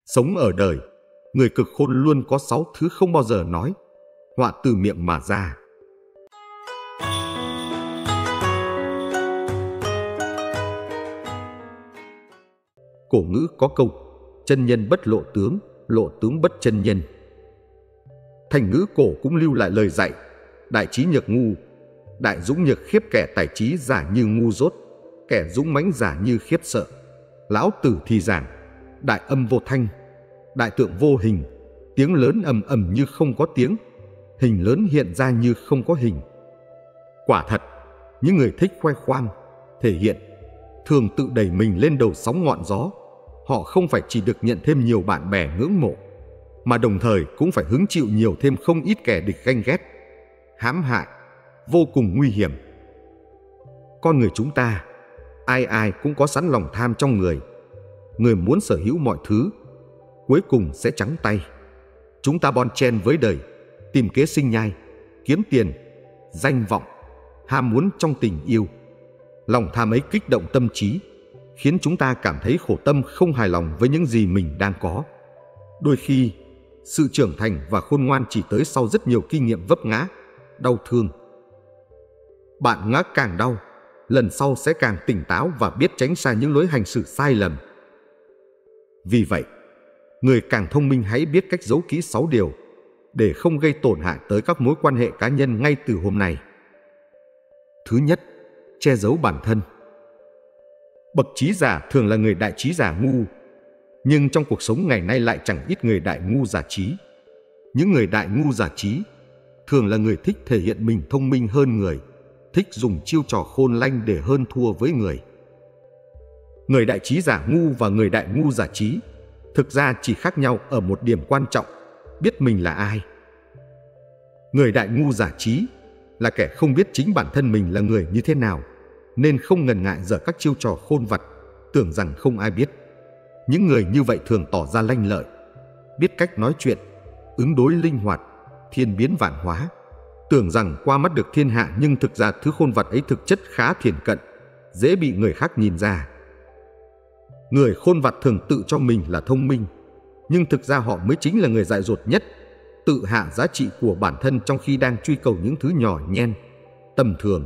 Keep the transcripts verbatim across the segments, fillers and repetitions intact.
Sống ở đời, người cực khôn luôn có sáu thứ không bao giờ nói, họa từ miệng mà ra. Cổ ngữ có câu, chân nhân bất lộ tướng, lộ tướng bất chân nhân. Thành ngữ cổ cũng lưu lại lời dạy, đại trí nhược ngu, đại dũng nhược khiếp, kẻ tài trí giả như ngu dốt, kẻ dũng mãnh giả như khiếp sợ. Lão Tử thì giảng, đại âm vô thanh, đại tượng vô hình, tiếng lớn ầm ầm như không có tiếng, hình lớn hiện ra như không có hình. Quả thật, những người thích khoe khoang, thể hiện, thường tự đẩy mình lên đầu sóng ngọn gió. Họ không phải chỉ được nhận thêm nhiều bạn bè ngưỡng mộ, mà đồng thời cũng phải hứng chịu nhiều thêm không ít kẻ địch ganh ghét, hãm hại, vô cùng nguy hiểm. Con người chúng ta, ai ai cũng có sẵn lòng tham trong người. Người muốn sở hữu mọi thứ, cuối cùng sẽ trắng tay. Chúng ta bon chen với đời, tìm kế sinh nhai, kiếm tiền, danh vọng, ham muốn trong tình yêu. Lòng tham ấy kích động tâm trí, khiến chúng ta cảm thấy khổ tâm, không hài lòng với những gì mình đang có. Đôi khi, sự trưởng thành và khôn ngoan chỉ tới sau rất nhiều kinh nghiệm vấp ngã, đau thương. Bạn ngã càng đau, lần sau sẽ càng tỉnh táo và biết tránh xa những lối hành xử sai lầm. Vì vậy, người càng thông minh hãy biết cách giấu kỹ sáu điều để không gây tổn hại tới các mối quan hệ cá nhân ngay từ hôm nay. Thứ nhất, che giấu bản thân. Bậc trí giả thường là người đại trí giả ngu, nhưng trong cuộc sống ngày nay lại chẳng ít người đại ngu giả trí. Những người đại ngu giả trí thường là người thích thể hiện mình thông minh hơn người, thích dùng chiêu trò khôn lanh để hơn thua với người. Người đại trí giả ngu và người đại ngu giả trí thực ra chỉ khác nhau ở một điểm quan trọng, biết mình là ai. Người đại ngu giả trí là kẻ không biết chính bản thân mình là người như thế nào, nên không ngần ngại giở các chiêu trò khôn vặt, tưởng rằng không ai biết. Những người như vậy thường tỏ ra lanh lợi, biết cách nói chuyện, ứng đối linh hoạt, thiên biến vạn hóa, tưởng rằng qua mắt được thiên hạ, nhưng thực ra thứ khôn vặt ấy thực chất khá thiển cận, dễ bị người khác nhìn ra. Người khôn vặt thường tự cho mình là thông minh, nhưng thực ra họ mới chính là người dại dột nhất, tự hạ giá trị của bản thân trong khi đang truy cầu những thứ nhỏ nhen, tầm thường.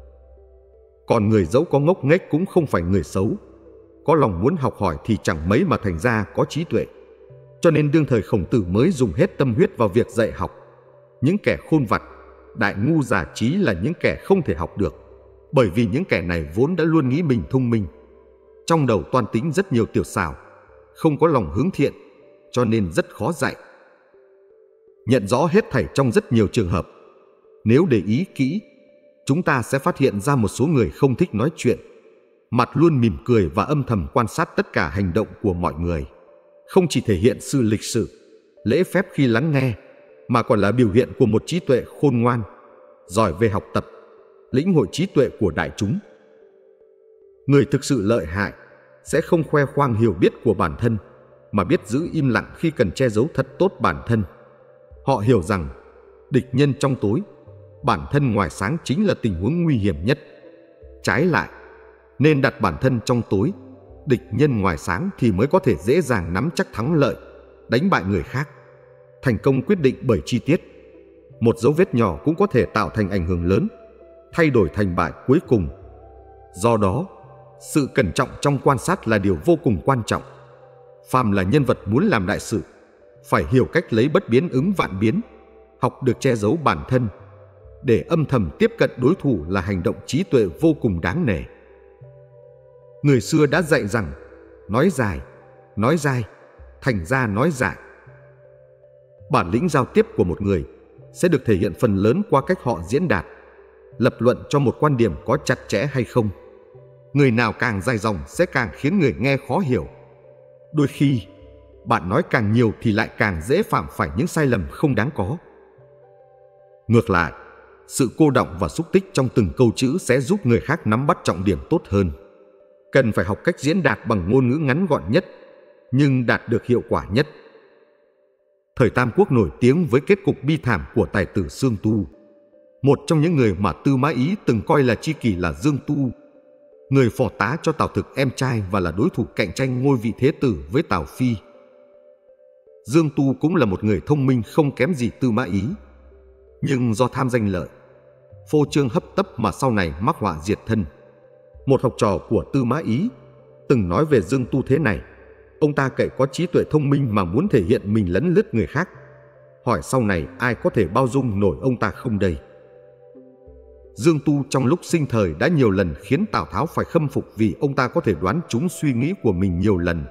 Còn người dẫu có ngốc nghếch cũng không phải người xấu, có lòng muốn học hỏi thì chẳng mấy mà thành ra có trí tuệ. Cho nên đương thời Khổng Tử mới dùng hết tâm huyết vào việc dạy học. Những kẻ khôn vặt, đại ngu giả trí là những kẻ không thể học được, bởi vì những kẻ này vốn đã luôn nghĩ mình thông minh. Trong đầu toan tính rất nhiều tiểu xảo, không có lòng hướng thiện, cho nên rất khó dạy. Nhận rõ hết thảy trong rất nhiều trường hợp, nếu để ý kỹ, chúng ta sẽ phát hiện ra một số người không thích nói chuyện, mặt luôn mỉm cười và âm thầm quan sát tất cả hành động của mọi người. Không chỉ thể hiện sự lịch sự, lễ phép khi lắng nghe, mà còn là biểu hiện của một trí tuệ khôn ngoan, giỏi về học tập, lĩnh hội trí tuệ của đại chúng. Người thực sự lợi hại sẽ không khoe khoang hiểu biết của bản thân, mà biết giữ im lặng khi cần che giấu thật tốt bản thân. Họ hiểu rằng địch nhân trong tối, bản thân ngoài sáng chính là tình huống nguy hiểm nhất. Trái lại, nên đặt bản thân trong tối, địch nhân ngoài sáng thì mới có thể dễ dàng nắm chắc thắng lợi, đánh bại người khác. Thành công quyết định bởi chi tiết. Một dấu vết nhỏ cũng có thể tạo thành ảnh hưởng lớn, thay đổi thành bại cuối cùng. Do đó, sự cẩn trọng trong quan sát là điều vô cùng quan trọng. Phàm là nhân vật muốn làm đại sự, phải hiểu cách lấy bất biến ứng vạn biến, học được che giấu bản thân, để âm thầm tiếp cận đối thủ là hành động trí tuệ vô cùng đáng nể. Người xưa đã dạy rằng, nói dài, nói dai, thành ra nói dại. Bản lĩnh giao tiếp của một người sẽ được thể hiện phần lớn qua cách họ diễn đạt, lập luận cho một quan điểm có chặt chẽ hay không. Người nào càng dài dòng sẽ càng khiến người nghe khó hiểu. Đôi khi, bạn nói càng nhiều thì lại càng dễ phạm phải những sai lầm không đáng có. Ngược lại, sự cô đọng và xúc tích trong từng câu chữ sẽ giúp người khác nắm bắt trọng điểm tốt hơn. Cần phải học cách diễn đạt bằng ngôn ngữ ngắn gọn nhất, nhưng đạt được hiệu quả nhất. Thời Tam Quốc nổi tiếng với kết cục bi thảm của tài tử Dương Tu. Một trong những người mà Tư Mã Ý từng coi là tri kỷ là Dương Tu, người phò tá cho Tào Thực em trai và là đối thủ cạnh tranh ngôi vị thế tử với Tào Phi. Dương Tu cũng là một người thông minh không kém gì Tư Mã Ý. Nhưng do tham danh lợi, phô trương hấp tấp mà sau này mắc họa diệt thân. Một học trò của Tư Mã Ý từng nói về Dương Tu thế này: ông ta cậy có trí tuệ thông minh mà muốn thể hiện mình lấn lướt người khác. Hỏi sau này ai có thể bao dung nổi ông ta không đây? Dương Tu trong lúc sinh thời đã nhiều lần khiến Tào Tháo phải khâm phục vì ông ta có thể đoán trúng suy nghĩ của mình nhiều lần.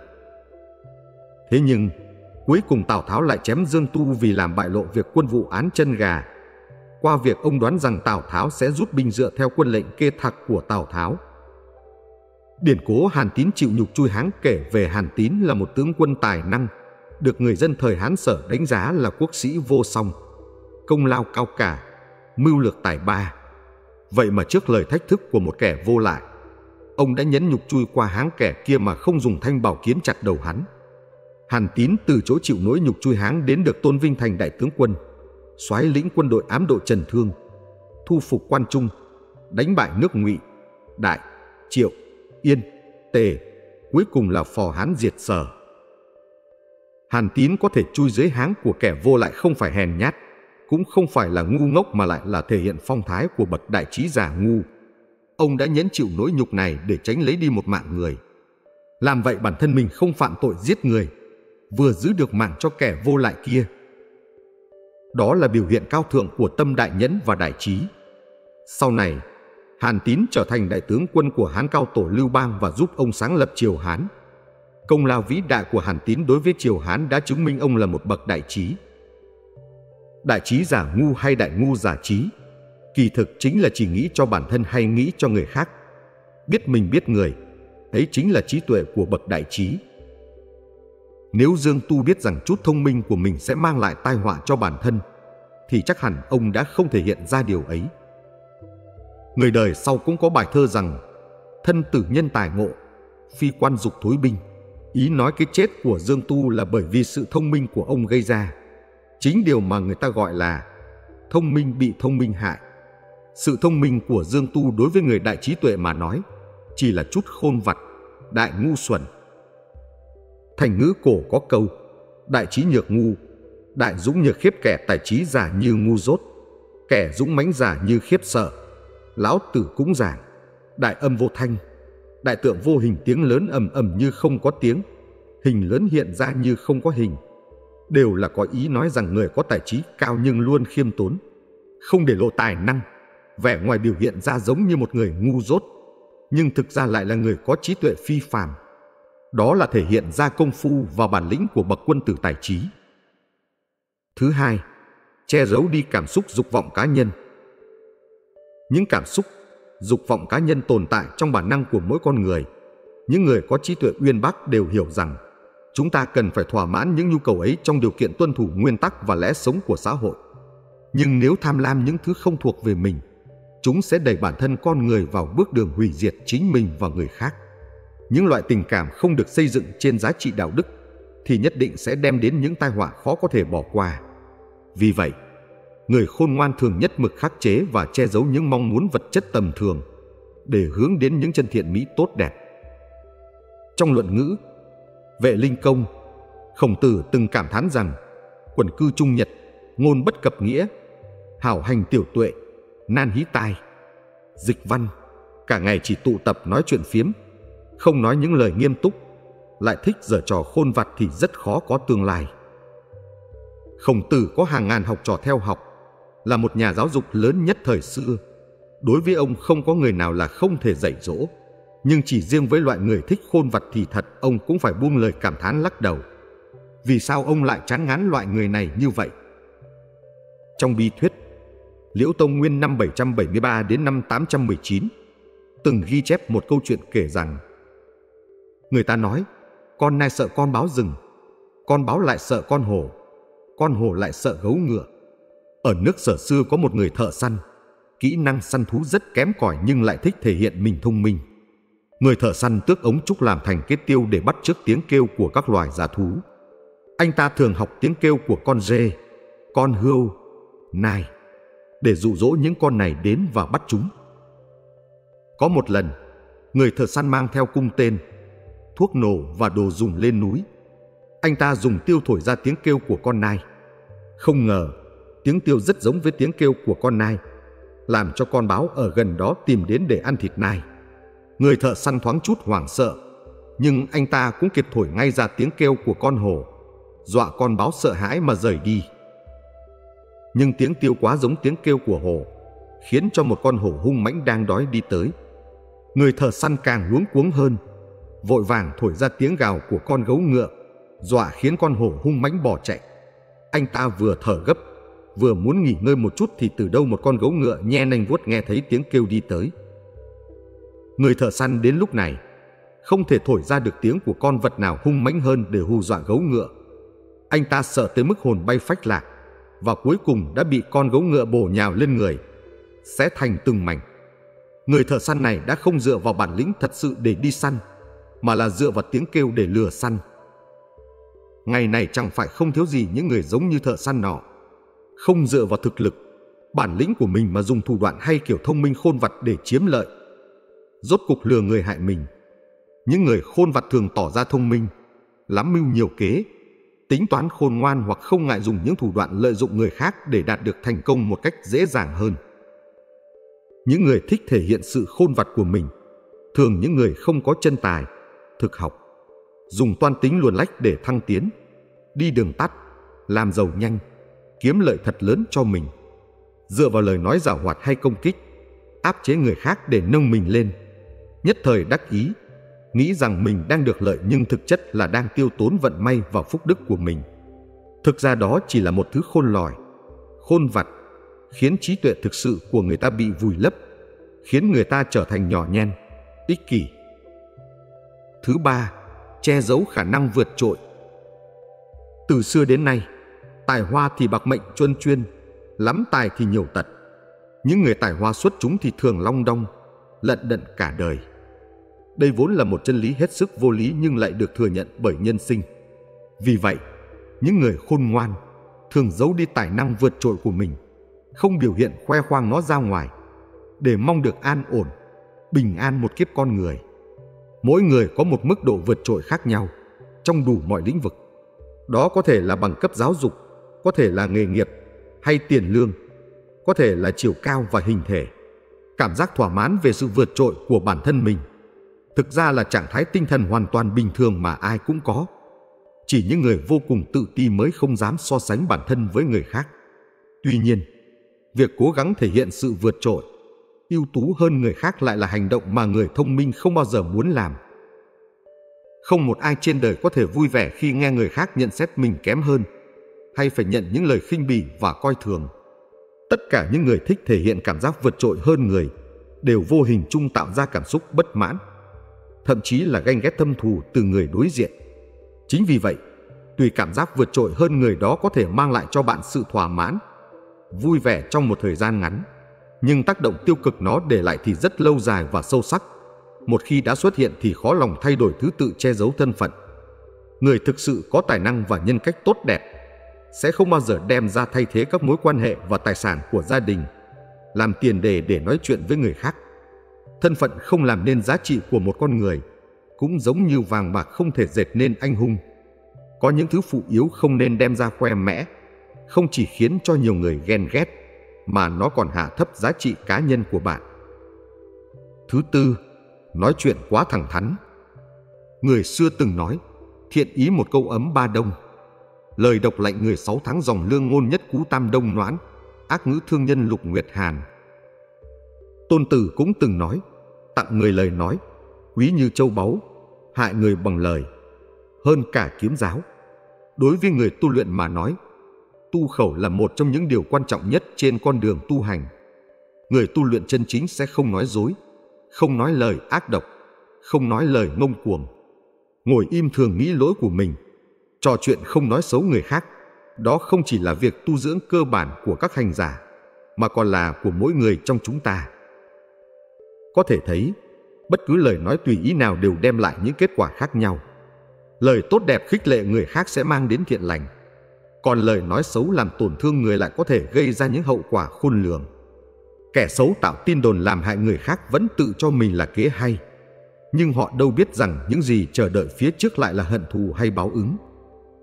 Thế nhưng cuối cùng Tào Tháo lại chém Dương Tu vì làm bại lộ việc quân vụ án chân gà, qua việc ông đoán rằng Tào Tháo sẽ rút binh dựa theo quân lệnh kê thạc của Tào Tháo. Điển cố Hàn Tín chịu nhục chui háng kể về Hàn Tín là một tướng quân tài năng, được người dân thời Hán Sở đánh giá là quốc sĩ vô song, công lao cao cả, mưu lược tài ba. Vậy mà trước lời thách thức của một kẻ vô lại, ông đã nhấn nhục chui qua háng kẻ kia mà không dùng thanh bảo kiếm chặt đầu hắn. Hàn Tín từ chỗ chịu nỗi nhục chui háng đến được tôn vinh thành đại tướng quân, soái lĩnh quân đội ám độ Trần Thương, thu phục Quan Trung, đánh bại nước Ngụy, Đại, Triệu, Yên, Tề, cuối cùng là phò Hán diệt Sở. Hàn Tín có thể chui dưới háng của kẻ vô lại không phải hèn nhát, cũng không phải là ngu ngốc mà lại là thể hiện phong thái của bậc đại trí giả ngu. Ông đã nhẫn chịu nỗi nhục này để tránh lấy đi một mạng người. Làm vậy bản thân mình không phạm tội giết người, vừa giữ được mạng cho kẻ vô lại kia. Đó là biểu hiện cao thượng của tâm đại nhẫn và đại trí. Sau này, Hàn Tín trở thành đại tướng quân của Hán Cao Tổ Lưu Bang và giúp ông sáng lập triều Hán. Công lao vĩ đại của Hàn Tín đối với triều Hán đã chứng minh ông là một bậc đại trí. Đại trí giả ngu hay đại ngu giả trí, kỳ thực chính là chỉ nghĩ cho bản thân hay nghĩ cho người khác. Biết mình biết người, ấy chính là trí tuệ của bậc đại trí. Nếu Dương Tu biết rằng chút thông minh của mình sẽ mang lại tai họa cho bản thân, thì chắc hẳn ông đã không thể hiện ra điều ấy. Người đời sau cũng có bài thơ rằng: thân tử nhân tài ngộ, phi quan dục thối binh. Ý nói cái chết của Dương Tu là bởi vì sự thông minh của ông gây ra, chính điều mà người ta gọi là thông minh bị thông minh hại. Sự thông minh của Dương Tu đối với người đại trí tuệ mà nói chỉ là chút khôn vặt, đại ngu xuẩn. Thành ngữ cổ có câu: đại trí nhược ngu, đại dũng nhược khiếp. Kẻ tài trí giả như ngu dốt, kẻ dũng mãnh giả như khiếp sợ. Lão Tử cũng giảng: đại âm vô thanh, đại tượng vô hình. Tiếng lớn ầm ầm như không có tiếng, hình lớn hiện ra như không có hình, đều là có ý nói rằng người có tài trí cao nhưng luôn khiêm tốn, không để lộ tài năng, vẻ ngoài biểu hiện ra giống như một người ngu dốt, nhưng thực ra lại là người có trí tuệ phi phàm. Đó là thể hiện ra công phu và bản lĩnh của bậc quân tử tài trí. Thứ hai, che giấu đi cảm xúc dục vọng cá nhân. Những cảm xúc, dục vọng cá nhân tồn tại trong bản năng của mỗi con người. Những người có trí tuệ uyên bác đều hiểu rằng chúng ta cần phải thỏa mãn những nhu cầu ấy trong điều kiện tuân thủ nguyên tắc và lẽ sống của xã hội. Nhưng nếu tham lam những thứ không thuộc về mình, chúng sẽ đẩy bản thân con người vào bước đường hủy diệt chính mình và người khác. Những loại tình cảm không được xây dựng trên giá trị đạo đức thì nhất định sẽ đem đến những tai họa khó có thể bỏ qua. Vì vậy, người khôn ngoan thường nhất mực khắc chế và che giấu những mong muốn vật chất tầm thường để hướng đến những chân thiện mỹ tốt đẹp. Trong luận ngữ Vệ Linh Công, Khổng Tử từng cảm thán rằng: quần cư trung nhật, ngôn bất cập nghĩa, hảo hành tiểu tuệ, nan hí tai. Dịch văn: cả ngày chỉ tụ tập nói chuyện phiếm, không nói những lời nghiêm túc, lại thích giở trò khôn vặt thì rất khó có tương lai. Khổng Tử có hàng ngàn học trò theo học, là một nhà giáo dục lớn nhất thời xưa. Đối với ông không có người nào là không thể dạy dỗ, nhưng chỉ riêng với loại người thích khôn vặt thì thật ông cũng phải buông lời cảm thán lắc đầu. Vì sao ông lại chán ngán loại người này như vậy? Trong bí thuyết Liễu Tông Nguyên năm bảy trăm bảy mươi ba đến năm tám trăm mười chín từng ghi chép một câu chuyện kể rằng: người ta nói con nai sợ con báo rừng, con báo lại sợ con hổ, con hổ lại sợ gấu ngựa. Ở nước Sở xưa có một người thợ săn, kỹ năng săn thú rất kém cỏi nhưng lại thích thể hiện mình thông minh. Người thợ săn tước ống trúc làm thành kết tiêu để bắt chước tiếng kêu của các loài dã thú. Anh ta thường học tiếng kêu của con dê, con hươu, nai để dụ dỗ những con này đến và bắt chúng. Có một lần, người thợ săn mang theo cung tên, thuốc nổ và đồ dùng lên núi. Anh ta dùng tiêu thổi ra tiếng kêu của con nai. Không ngờ, tiếng tiêu rất giống với tiếng kêu của con nai, làm cho con báo ở gần đó tìm đến để ăn thịt nai. Người thợ săn thoáng chút hoảng sợ, nhưng anh ta cũng kịp thổi ngay ra tiếng kêu của con hổ, dọa con báo sợ hãi mà rời đi. Nhưng tiếng tiêu quá giống tiếng kêu của hổ, khiến cho một con hổ hung mãnh đang đói đi tới. Người thợ săn càng luống cuống hơn, vội vàng thổi ra tiếng gào của con gấu ngựa, dọa khiến con hổ hung mãnh bỏ chạy. Anh ta vừa thở gấp, vừa muốn nghỉ ngơi một chút thì từ đâu một con gấu ngựa nhe nanh vuốt nghe thấy tiếng kêu đi tới. Người thợ săn đến lúc này không thể thổi ra được tiếng của con vật nào hung mãnh hơn để hù dọa gấu ngựa. Anh ta sợ tới mức hồn bay phách lạc, và cuối cùng đã bị con gấu ngựa bổ nhào lên người, xé thành từng mảnh. Người thợ săn này đã không dựa vào bản lĩnh thật sự để đi săn, mà là dựa vào tiếng kêu để lừa săn. Ngày này chẳng phải không thiếu gì những người giống như thợ săn nọ, không dựa vào thực lực, bản lĩnh của mình mà dùng thủ đoạn hay kiểu thông minh khôn vặt để chiếm lợi, rốt cục lừa người hại mình. Những người khôn vặt thường tỏ ra thông minh, lắm mưu nhiều kế, tính toán khôn ngoan, hoặc không ngại dùng những thủ đoạn lợi dụng người khác để đạt được thành công một cách dễ dàng hơn. Những người thích thể hiện sự khôn vặt của mình, thường những người không có chân tài, thực học, dùng toan tính luồn lách để thăng tiến, đi đường tắt, làm giàu nhanh, kiếm lợi thật lớn cho mình, dựa vào lời nói giảo hoạt hay công kích, áp chế người khác để nâng mình lên, nhất thời đắc ý, nghĩ rằng mình đang được lợi nhưng thực chất là đang tiêu tốn vận may và phúc đức của mình. Thực ra đó chỉ là một thứ khôn lỏi, khôn vặt, khiến trí tuệ thực sự của người ta bị vùi lấp, khiến người ta trở thành nhỏ nhen, ích kỷ. Thứ ba, che giấu khả năng vượt trội. Từ xưa đến nay, tài hoa thì bạc mệnh truân chuyên, lắm tài thì nhiều tật. Những người tài hoa xuất chúng thì thường long đong, lận đận cả đời. Đây vốn là một chân lý hết sức vô lý nhưng lại được thừa nhận bởi nhân sinh. Vì vậy, những người khôn ngoan thường giấu đi tài năng vượt trội của mình, không biểu hiện khoe khoang nó ra ngoài, để mong được an ổn, bình an một kiếp con người. Mỗi người có một mức độ vượt trội khác nhau trong đủ mọi lĩnh vực. Đó có thể là bằng cấp giáo dục, có thể là nghề nghiệp hay tiền lương, có thể là chiều cao và hình thể. Cảm giác thỏa mãn về sự vượt trội của bản thân mình thực ra là trạng thái tinh thần hoàn toàn bình thường mà ai cũng có. Chỉ những người vô cùng tự ti mới không dám so sánh bản thân với người khác. Tuy nhiên, việc cố gắng thể hiện sự vượt trội, ưu tú hơn người khác lại là hành động mà người thông minh không bao giờ muốn làm. Không một ai trên đời có thể vui vẻ khi nghe người khác nhận xét mình kém hơn, hay phải nhận những lời khinh bỉ và coi thường. Tất cả những người thích thể hiện cảm giác vượt trội hơn người đều vô hình chung tạo ra cảm xúc bất mãn, thậm chí là ganh ghét thâm thù từ người đối diện. Chính vì vậy, tuy cảm giác vượt trội hơn người đó có thể mang lại cho bạn sự thỏa mãn, vui vẻ trong một thời gian ngắn, nhưng tác động tiêu cực nó để lại thì rất lâu dài và sâu sắc. Một khi đã xuất hiện thì khó lòng thay đổi thứ tự che giấu thân phận. Người thực sự có tài năng và nhân cách tốt đẹp sẽ không bao giờ đem ra thay thế các mối quan hệ và tài sản của gia đình, làm tiền đề để nói chuyện với người khác. Thân phận không làm nên giá trị của một con người, cũng giống như vàng bạc không thể dệt nên anh hùng. Có những thứ phụ yếu không nên đem ra khoe mẽ, không chỉ khiến cho nhiều người ghen ghét, mà nó còn hạ thấp giá trị cá nhân của bạn. Thứ tư, nói chuyện quá thẳng thắn. Người xưa từng nói, thiện ý một câu ấm ba đông. Lời độc lạnh người sáu tháng dòng lương ngôn nhất cú tam đông noãn, ác ngữ thương nhân lục nguyệt hàn. Tôn Tử cũng từng nói, tặng người lời nói, quý như châu báu, hại người bằng lời, hơn cả kiếm giáo. Đối với người tu luyện mà nói, tu khẩu là một trong những điều quan trọng nhất trên con đường tu hành. Người tu luyện chân chính sẽ không nói dối, không nói lời ác độc, không nói lời ngông cuồng, ngồi im thường nghĩ lỗi của mình, trò chuyện không nói xấu người khác. Đó không chỉ là việc tu dưỡng cơ bản của các hành giả, mà còn là của mỗi người trong chúng ta. Có thể thấy, bất cứ lời nói tùy ý nào đều đem lại những kết quả khác nhau. Lời tốt đẹp khích lệ người khác sẽ mang đến thiện lành, còn lời nói xấu làm tổn thương người lại có thể gây ra những hậu quả khôn lường. Kẻ xấu tạo tin đồn làm hại người khác vẫn tự cho mình là kế hay, nhưng họ đâu biết rằng những gì chờ đợi phía trước lại là hận thù hay báo ứng.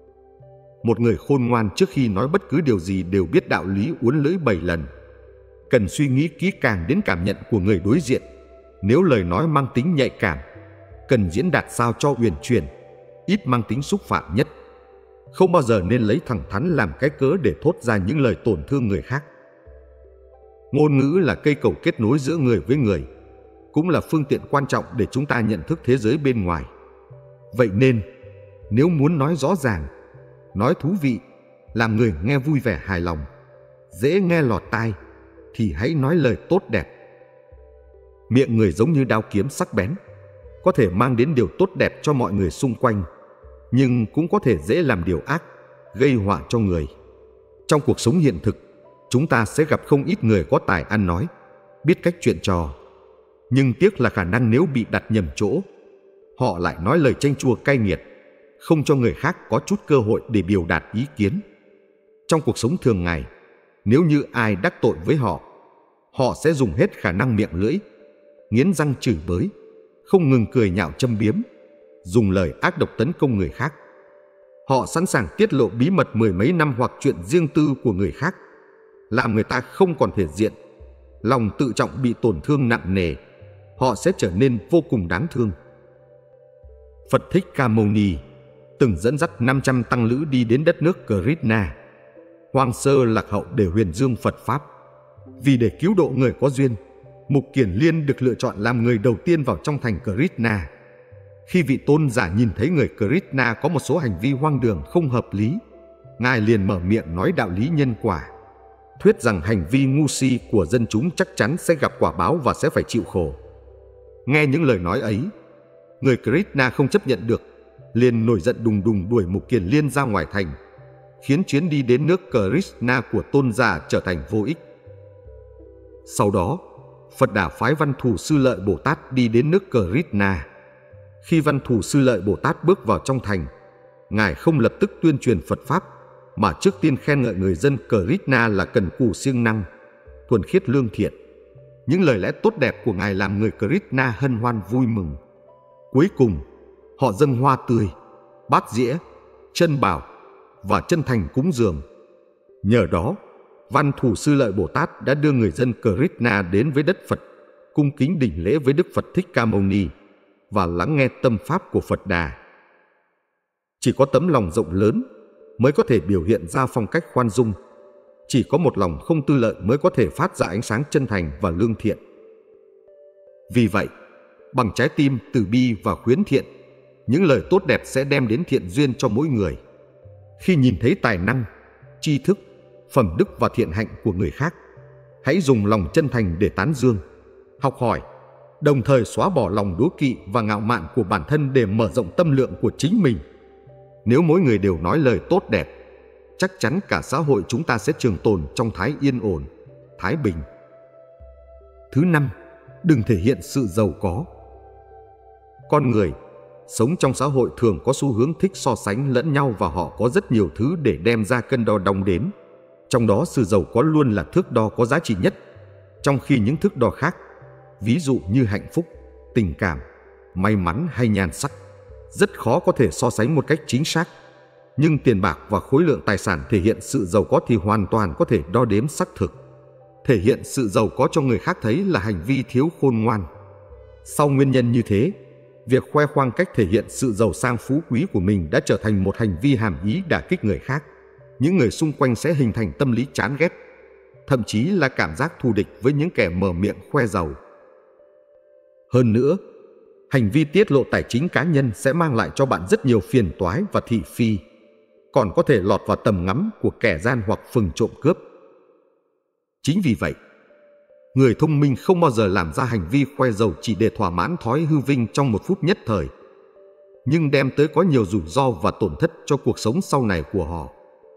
Một người khôn ngoan trước khi nói bất cứ điều gì đều biết đạo lý uốn lưỡi bảy lần. Cần suy nghĩ kỹ càng đến cảm nhận của người đối diện. Nếu lời nói mang tính nhạy cảm, cần diễn đạt sao cho uyển chuyển, ít mang tính xúc phạm nhất. Không bao giờ nên lấy thẳng thắn làm cái cớ để thốt ra những lời tổn thương người khác. Ngôn ngữ là cây cầu kết nối giữa người với người, cũng là phương tiện quan trọng để chúng ta nhận thức thế giới bên ngoài. Vậy nên, nếu muốn nói rõ ràng, nói thú vị, làm người nghe vui vẻ hài lòng, dễ nghe lọt tai, thì hãy nói lời tốt đẹp. Miệng người giống như đao kiếm sắc bén, có thể mang đến điều tốt đẹp cho mọi người xung quanh, nhưng cũng có thể dễ làm điều ác, gây họa cho người. Trong cuộc sống hiện thực, chúng ta sẽ gặp không ít người có tài ăn nói, biết cách chuyện trò, nhưng tiếc là khả năng nếu bị đặt nhầm chỗ, họ lại nói lời chanh chua cay nghiệt, không cho người khác có chút cơ hội để biểu đạt ý kiến. Trong cuộc sống thường ngày, nếu như ai đắc tội với họ, họ sẽ dùng hết khả năng miệng lưỡi, nghiến răng chửi bới, không ngừng cười nhạo châm biếm, dùng lời ác độc tấn công người khác. Họ sẵn sàng tiết lộ bí mật mười mấy năm hoặc chuyện riêng tư của người khác, làm người ta không còn thể diện, lòng tự trọng bị tổn thương nặng nề, họ sẽ trở nên vô cùng đáng thương. Phật Thích Ca Mâu Ni từng dẫn dắt năm trăm tăng lữ đi đến đất nước Krishna, hoang sơ lạc hậu để huyền dương Phật Pháp. Vì để cứu độ người có duyên, Mục Kiền Liên được lựa chọn làm người đầu tiên vào trong thành Krishna. Khi vị tôn giả nhìn thấy người Krishna có một số hành vi hoang đường không hợp lý, Ngài liền mở miệng nói đạo lý nhân quả, thuyết rằng hành vi ngu si của dân chúng chắc chắn sẽ gặp quả báo và sẽ phải chịu khổ. Nghe những lời nói ấy, người Krishna không chấp nhận được, liền nổi giận đùng đùng đuổi Mục Kiền Liên ra ngoài thành, khiến chuyến đi đến nước Krishna của tôn giả trở thành vô ích. Sau đó, Phật Đà phái Văn Thù Sư Lợi Bồ Tát đi đến nước Krishna. Khi Văn Thù Sư Lợi Bồ Tát bước vào trong thành, Ngài không lập tức tuyên truyền Phật Pháp, mà trước tiên khen ngợi người dân Krishna là cần cù siêng năng, thuần khiết lương thiện. Những lời lẽ tốt đẹp của Ngài làm người Krishna hân hoan vui mừng. Cuối cùng, họ dâng hoa tươi, bát dĩa, chân bảo và chân thành cúng dường. Nhờ đó, Văn Thù Sư Lợi Bồ Tát đã đưa người dân Krishna đến với đất Phật, cung kính đảnh lễ với Đức Phật Thích Ca Mâu Ni và lắng nghe tâm pháp của Phật Đà. Chỉ có tấm lòng rộng lớn mới có thể biểu hiện ra phong cách khoan dung. Chỉ có một lòng không tư lợi mới có thể phát ra ánh sáng chân thành và lương thiện. Vì vậy, bằng trái tim từ bi và khuyến thiện, những lời tốt đẹp sẽ đem đến thiện duyên cho mỗi người. Khi nhìn thấy tài năng, tri thức, phẩm đức và thiện hạnh của người khác, hãy dùng lòng chân thành để tán dương, học hỏi, đồng thời xóa bỏ lòng đố kỵ và ngạo mạn của bản thân để mở rộng tâm lượng của chính mình. Nếu mỗi người đều nói lời tốt đẹp, chắc chắn cả xã hội chúng ta sẽ trường tồn trong thái yên ổn, thái bình. Thứ năm, đừng thể hiện sự giàu có. Con người sống trong xã hội thường có xu hướng thích so sánh lẫn nhau và họ có rất nhiều thứ để đem ra cân đo đong đếm. Trong đó sự giàu có luôn là thước đo có giá trị nhất, trong khi những thước đo khác, ví dụ như hạnh phúc, tình cảm, may mắn hay nhan sắc, rất khó có thể so sánh một cách chính xác. Nhưng tiền bạc và khối lượng tài sản thể hiện sự giàu có thì hoàn toàn có thể đo đếm xác thực. Thể hiện sự giàu có cho người khác thấy là hành vi thiếu khôn ngoan. Sau nguyên nhân như thế, việc khoe khoang cách thể hiện sự giàu sang phú quý của mình đã trở thành một hành vi hàm ý đả kích người khác. Những người xung quanh sẽ hình thành tâm lý chán ghét, thậm chí là cảm giác thù địch với những kẻ mở miệng khoe giàu. Hơn nữa, hành vi tiết lộ tài chính cá nhân sẽ mang lại cho bạn rất nhiều phiền toái và thị phi, còn có thể lọt vào tầm ngắm của kẻ gian hoặc phừng trộm cướp. Chính vì vậy, người thông minh không bao giờ làm ra hành vi khoe giàu chỉ để thỏa mãn thói hư vinh trong một phút nhất thời, nhưng đem tới có nhiều rủi ro và tổn thất cho cuộc sống sau này của họ.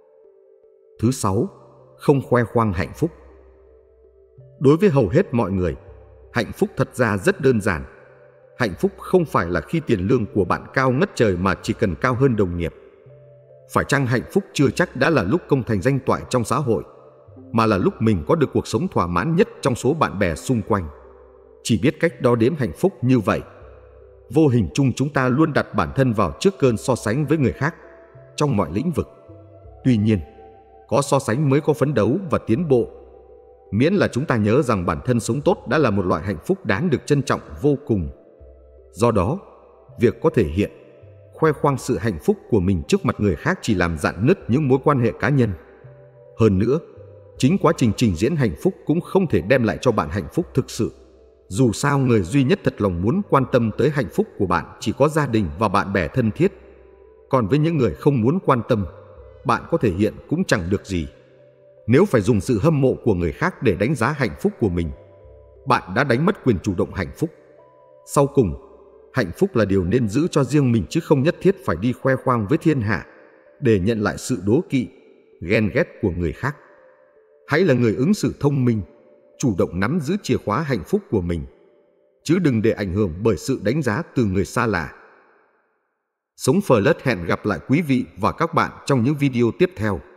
Thứ sáu, không khoe khoang hạnh phúc. Đối với hầu hết mọi người, hạnh phúc thật ra rất đơn giản. Hạnh phúc không phải là khi tiền lương của bạn cao ngất trời mà chỉ cần cao hơn đồng nghiệp. Phải chăng hạnh phúc chưa chắc đã là lúc công thành danh toại trong xã hội, mà là lúc mình có được cuộc sống thỏa mãn nhất trong số bạn bè xung quanh. Chỉ biết cách đo đếm hạnh phúc như vậy, vô hình chung chúng ta luôn đặt bản thân vào trước cơn so sánh với người khác trong mọi lĩnh vực. Tuy nhiên, có so sánh mới có phấn đấu và tiến bộ. Miễn là chúng ta nhớ rằng bản thân sống tốt đã là một loại hạnh phúc đáng được trân trọng vô cùng. Do đó, việc có thể hiện, khoe khoang sự hạnh phúc của mình trước mặt người khác chỉ làm rạn nứt những mối quan hệ cá nhân. Hơn nữa, chính quá trình trình diễn hạnh phúc cũng không thể đem lại cho bạn hạnh phúc thực sự. Dù sao, người duy nhất thật lòng muốn quan tâm tới hạnh phúc của bạn chỉ có gia đình và bạn bè thân thiết. Còn với những người không muốn quan tâm, bạn có thể hiện cũng chẳng được gì. Nếu phải dùng sự hâm mộ của người khác để đánh giá hạnh phúc của mình, bạn đã đánh mất quyền chủ động hạnh phúc. Sau cùng, hạnh phúc là điều nên giữ cho riêng mình chứ không nhất thiết phải đi khoe khoang với thiên hạ để nhận lại sự đố kỵ, ghen ghét của người khác. Hãy là người ứng xử thông minh, chủ động nắm giữ chìa khóa hạnh phúc của mình, chứ đừng để ảnh hưởng bởi sự đánh giá từ người xa lạ. Sống Flirt hẹn gặp lại quý vị và các bạn trong những video tiếp theo.